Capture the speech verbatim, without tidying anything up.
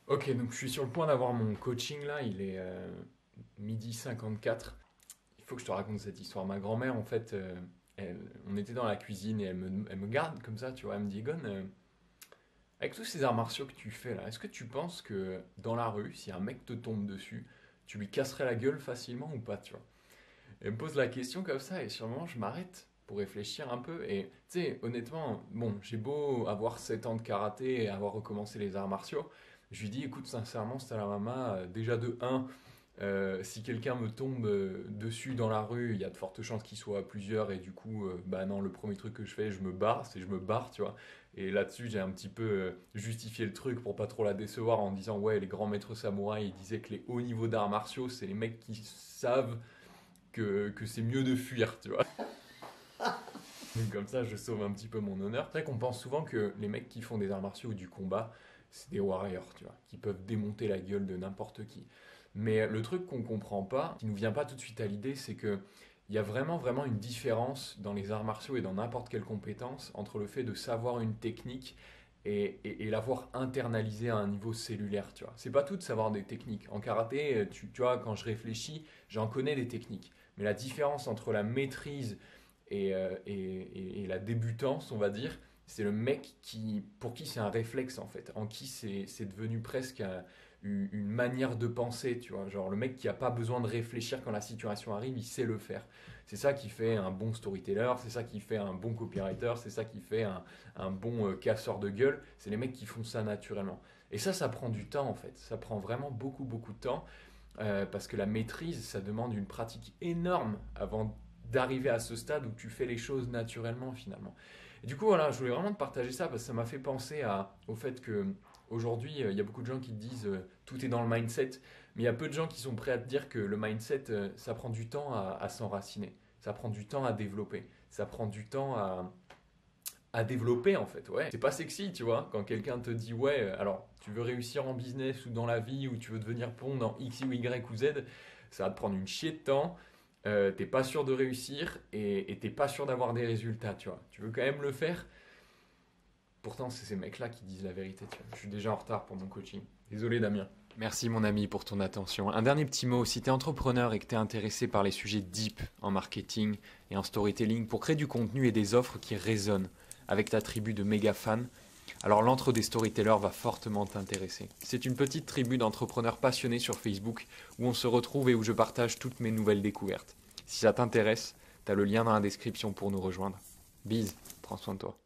Ok, donc je suis sur le point d'avoir mon coaching là, il est euh, midi cinquante-quatre. Il faut que je te raconte cette histoire. Ma grand-mère, en fait, euh, elle- on était dans la cuisine et elle me, elle me garde comme ça, tu vois. Elle me dit, Egon, euh, avec tous ces arts martiaux que tu fais là, est-ce que tu penses que dans la rue, si un mec te tombe dessus, tu lui casserais la gueule facilement ou pas, tu vois? Elle me pose la question comme ça et sur le moment, je m'arrête pour réfléchir un peu. Et tu sais, honnêtement, bon, j'ai beau avoir sept ans de karaté et avoir recommencé les arts martiaux, je lui dis, écoute, sincèrement, c'est à la maman, euh, déjà de un, si quelqu'un me tombe euh, dessus dans la rue, il y a de fortes chances qu'il soit à plusieurs et du coup, euh, bah non, le premier truc que je fais, je me barre, c'est je me barre, tu vois. Et là-dessus, j'ai un petit peu euh, justifié le truc pour pas trop la décevoir en disant, ouais, les grands maîtres samouraïs, ils disaient que les hauts niveaux d'arts martiaux, c'est les mecs qui savent que, que c'est mieux de fuir, tu vois. Donc comme ça, je sauve un petit peu mon honneur. C'est vrai qu'on pense souvent que les mecs qui font des arts martiaux ou du combat, c'est des warriors, tu vois, qui peuvent démonter la gueule de n'importe qui. Mais le truc qu'on comprend pas, qui nous vient pas tout de suite à l'idée, c'est que il y a vraiment vraiment une différence dans les arts martiaux et dans n'importe quelle compétence entre le fait de savoir une technique et, et, et l'avoir internalisée à un niveau cellulaire, tu vois. C'est pas tout de savoir des techniques. En karaté, tu, tu vois, quand je réfléchis, j'en connais des techniques. Mais la différence entre la maîtrise et, euh, et, et- et la débutance, on va dire, c'est le mec qui, pour qui c'est un réflexe en fait, en qui c'est c'est devenu presque un- une une manière de penser, tu vois. Genre le mec qui a pas besoin de réfléchir quand la situation arrive, il sait le faire. C'est ça qui fait un bon storyteller, c'est ça qui fait un bon copywriter, c'est ça qui fait un, un bon euh, casseur de gueule. C'est les mecs qui font ça naturellement. Et ça, ça prend du temps en fait. Ça prend vraiment beaucoup, beaucoup de temps. Euh, parce que la maîtrise, ça demande une pratique énorme avant d'arriver à ce stade où tu fais les choses naturellement finalement. Et du coup, voilà, je voulais vraiment te partager ça parce que ça m'a fait penser à, au fait que aujourd'hui, euh, il y a beaucoup de gens qui te disent euh, tout est dans le mindset, mais il y a peu de gens qui sont prêts à te dire que le mindset, euh, ça prend du temps à, à s'enraciner, ça prend du temps à développer, ça prend du temps à, à développer en fait, ouais. C'est pas sexy, tu vois, quand quelqu'un te dit ouais, euh, alors tu veux réussir en business ou dans la vie ou tu veux devenir bon dans X ou Y ou Z, ça va te prendre une chier de temps, euh, t'es pas sûr de réussir et et t'es pas sûr d'avoir des résultats, tu vois. Tu veux quand même le faire, pourtant c'est ces mecs-là qui disent la vérité, tu vois. Je suis déjà en retard pour mon coaching. Désolé Damien. Merci mon ami pour ton attention. Un dernier petit mot, si tu es entrepreneur et que tu es intéressé par les sujets deep en marketing et en storytelling pour créer du contenu et des offres qui résonnent avec ta tribu de méga fans, alors l'entre des storytellers va fortement t'intéresser. C'est une petite tribu d'entrepreneurs passionnés sur Facebook où on se retrouve et où je partage toutes mes nouvelles découvertes. Si ça t'intéresse, tu as le lien dans la description pour nous rejoindre. Bise, prends soin de toi.